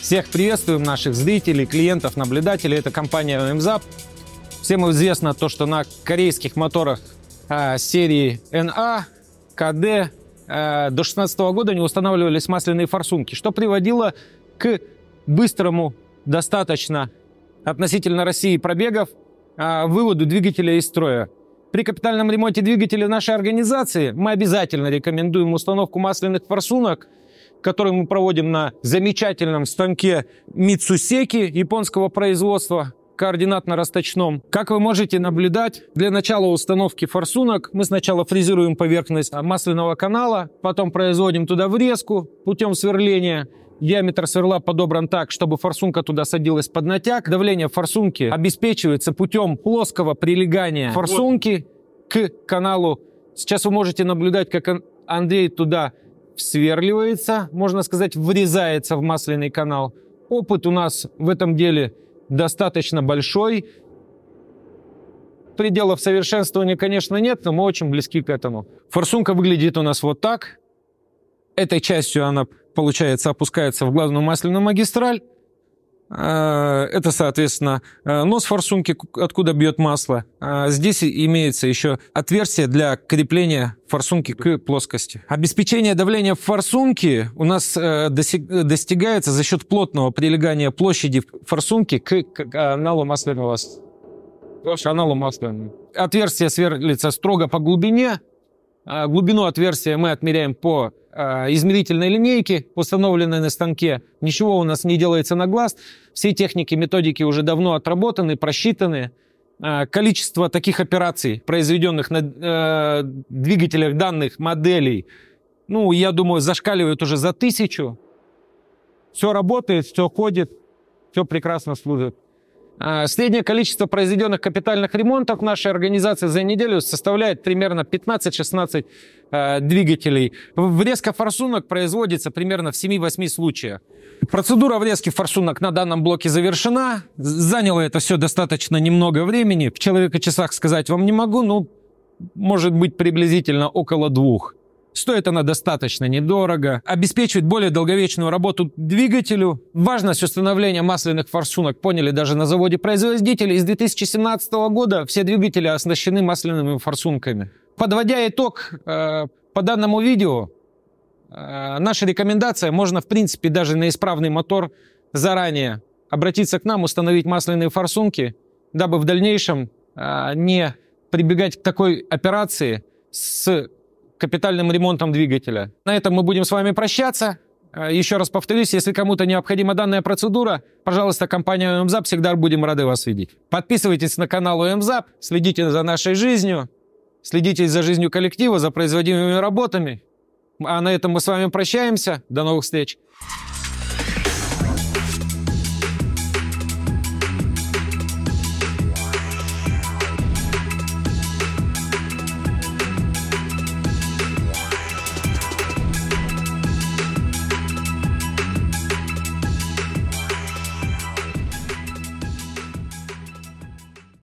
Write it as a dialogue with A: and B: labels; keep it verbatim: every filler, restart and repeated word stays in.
A: Всех приветствуем, наших зрителей, клиентов, наблюдателей. Это компания ОМЗАП. Всем известно то, что на корейских моторах э, серии эн а, ка дэ э, до две тысячи шестнадцатого года не устанавливались масляные форсунки, что приводило к быстрому, достаточно относительно России пробегов, э, выводу двигателя из строя. При капитальном ремонте двигателя нашей организации мы обязательно рекомендуем установку масляных форсунок, который мы проводим на замечательном станке Mitsuseki японского производства, координатно-расточном. Как вы можете наблюдать, для начала установки форсунок мы сначала фрезеруем поверхность масляного канала, потом производим туда врезку путем сверления. Диаметр сверла подобран так, чтобы форсунка туда садилась под натяг. Давление форсунки обеспечивается путем плоского прилегания форсунки к каналу. Сейчас вы можете наблюдать, как Андрей туда сверливается, можно сказать, врезается в масляный канал. Опыт у нас в этом деле достаточно большой. Пределов совершенствования, конечно, нет, но мы очень близки к этому. Форсунка выглядит у нас вот так. Этой частью она, получается, опускается в главную масляную магистраль. Это, соответственно, нос форсунки, откуда бьет масло. Здесь имеется еще отверстие для крепления форсунки к плоскости. Обеспечение давления в форсунке у нас достигается за счет плотного прилегания площади форсунки к каналу масляного. Каналу масляного. Отверстие сверлится строго по глубине. Глубину отверстия мы отмеряем по измерительной линейке, установленной на станке. Ничего у нас не делается на глаз. Все техники, методики уже давно отработаны, просчитаны. Количество таких операций, произведенных на э, двигателях данных моделей, ну, я думаю, зашкаливает уже за тысячу. Все работает, все ходит, все прекрасно служит. Среднее количество произведенных капитальных ремонтов в нашей организации за неделю составляет примерно пятнадцать-шестнадцать э, двигателей. Врезка форсунок производится примерно в семи-восьми случаях. Процедура врезки форсунок на данном блоке завершена. Заняло это все достаточно немного времени. В человека-часах сказать вам не могу, но может быть приблизительно около двух. Стоит она достаточно недорого, обеспечивает более долговечную работу двигателю. Важность установления масляных форсунок поняли даже на заводе-производителе. С две тысячи семнадцатого года все двигатели оснащены масляными форсунками. Подводя итог э, по данному видео, э, наша рекомендация: можно в принципе даже на исправный мотор заранее обратиться к нам, установить масляные форсунки, дабы в дальнейшем э, не прибегать к такой операции с капитальным ремонтом двигателя. На этом мы будем с вами прощаться. Еще раз повторюсь, если кому-то необходима данная процедура, пожалуйста, компания ОМЗАП, всегда будем рады вас видеть. Подписывайтесь на канал ОМЗАП, следите за нашей жизнью, следите за жизнью коллектива, за производимыми работами. А на этом мы с вами прощаемся. До новых встреч!